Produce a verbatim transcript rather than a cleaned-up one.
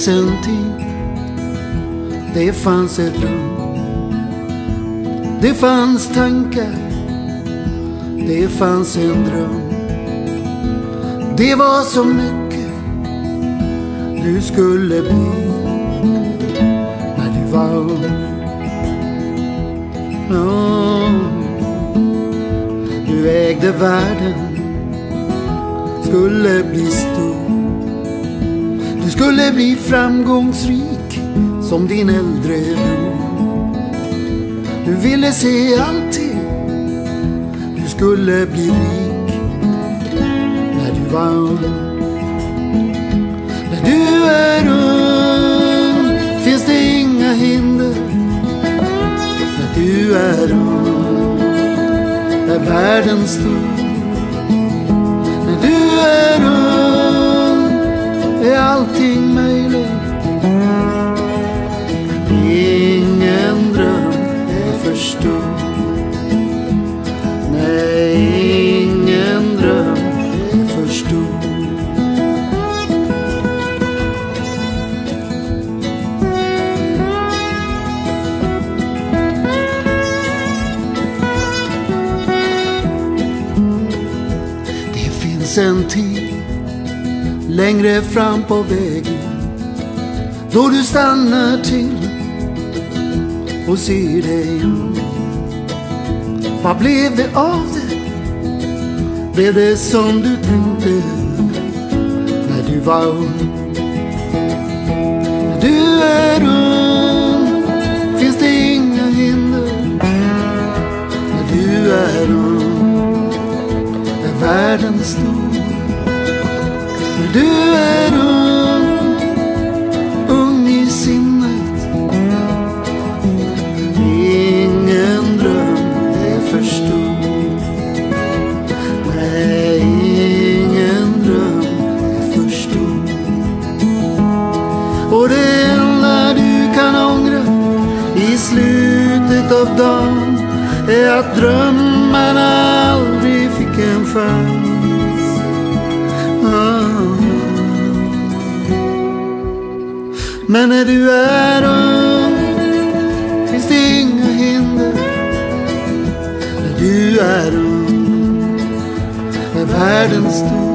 finns en tid, det fanns ett rum, det fanns tankar, det fanns en dröm. Det var så mycket du skulle bli när du var ung. Ja, du ägde världen, skulle bli stor. Du skulle bli framgångsrik som din äldre bror. Du ville se allting, du skulle bli rik när du var ung. När du är ung finns det inga hinder. När du är ung är världen stor. När du är ung är allting möjligt. Ingen dröm är för stor. Nej, ingen dröm är för stor. Det finns en tid längre fram på vägen då du stannar till och ser dig om. Vad blev det av det? Blev det som du tänkte när du var ung? När du är ung finns det inga hinder. När du är ung är världen stor. När du är ung, ung i sinnet. Ingen dröm är för stor. Nej, ingen dröm är för stor. Och det enda du kan ångra i slutet av dagen är att drömmarna aldrig fick en chans. Men när du är ung finns det inga hinder. När du är ung är världen stor.